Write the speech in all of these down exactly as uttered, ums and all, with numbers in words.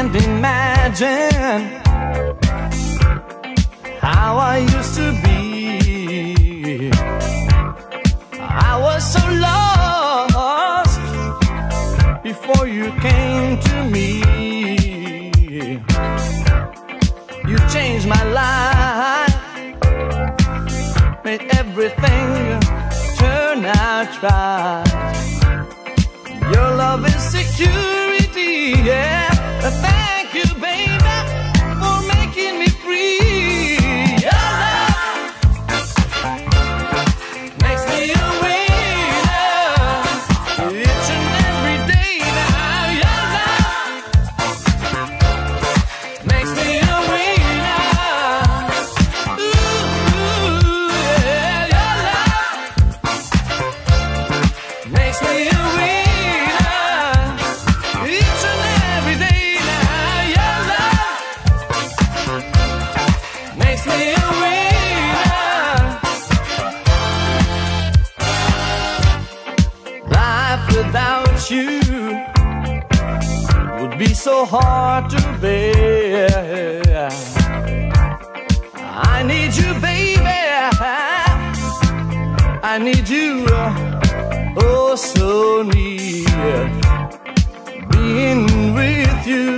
can't imagine how I used to be. I was so lost before you came to me. You changed my life, made everything turn out right. Your love is security, yeah. Thank you, baby, for making me free. Your love makes me a winner each and every day now. Your love makes me a winner. Ooh, yeah, your love makes me a winner each and every day now. Your love makes me a winner. Life without you would be so hard to bear. I need you, baby. I need you, oh so near. Being with you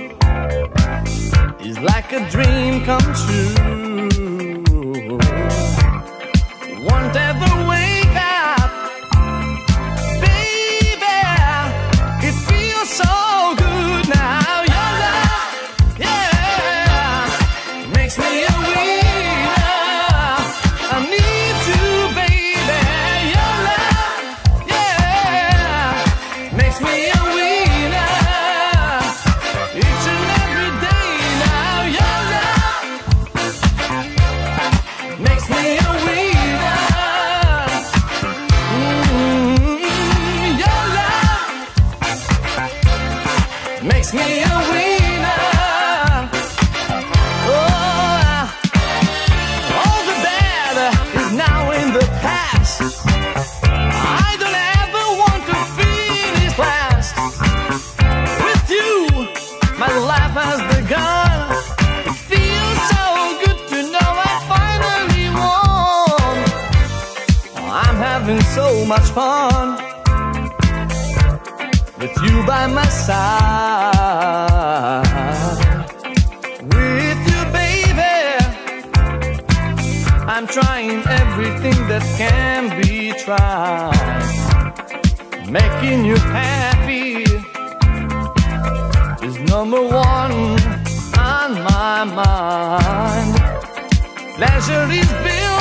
is like a dream come true. Won't ever wake up, baby. It feels so good now. Your love, yeah, makes me a winner. I need you, baby. Your love, yeah, makes me a winner each and every day now. Your love makes me a winner. Mm, your love makes me a winner. Oh, all the bad is now in the past. I don't ever want to finish last. With you, my life has begun. It feels so good to know I finally won. I'm having so much fun with you by my side. With you, baby, I'm trying everything that can be tried. Making you happy is number one on my mind. Pleasure is built